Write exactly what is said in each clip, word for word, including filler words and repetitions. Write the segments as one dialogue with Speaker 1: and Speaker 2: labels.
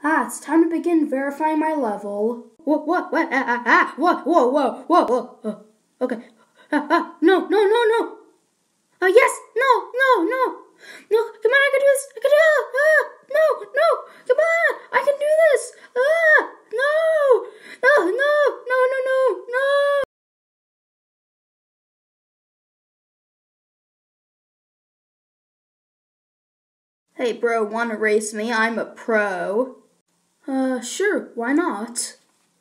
Speaker 1: Ah, it's time to begin verifying my level. What, what, what, ah, ah, ah, what, whoa, whoa, whoa, whoa, whoa. Okay. Ah, ah, no, no, no, no. Ah, uh, yes, no, no, no. No, come on, I can do this. I can do it. Ah, no, no, come on, I can do this. Ah, no, no, no, no, no, no, no. Hey, bro, wanna race me? I'm a pro. Uh, sure, why not?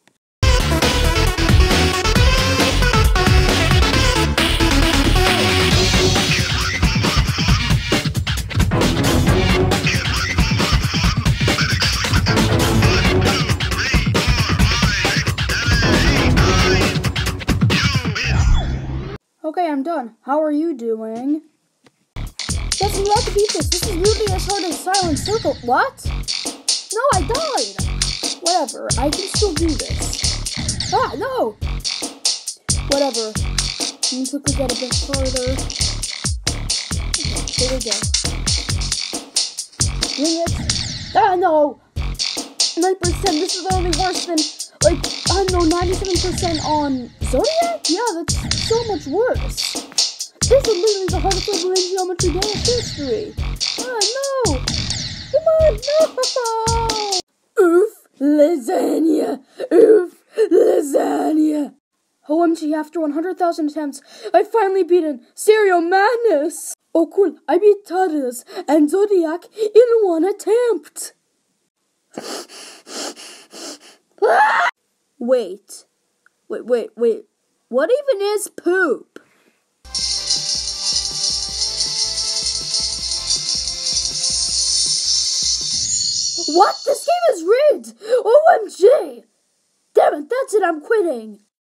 Speaker 1: Okay, I'm done. How are you doing? Yes, you have to beat this. This is really as hard as Silent Circle. What? No, I died. Whatever. I can still do this. Ah, no. Whatever. Let me quickly get a bit farther. Okay, here we go. Wing it. Ah, no. nine percent. This is only worse than, like, I don't know, ninety-seven percent on Zodiac? Yeah, that's so much worse. This is literally the hardest level in Geometry Dash history. Ah, no. Come on, no. Oof, lasagna. Oof, lasagna. O M G, after one hundred thousand attempts, I finally beaten Stereo Madness. Oh, cool. I beat Tadas and Zodiac in one attempt. Wait. Wait, wait, wait. What even is poop? What? This game is rigged! O M G! Damn it, that's it, I'm quitting!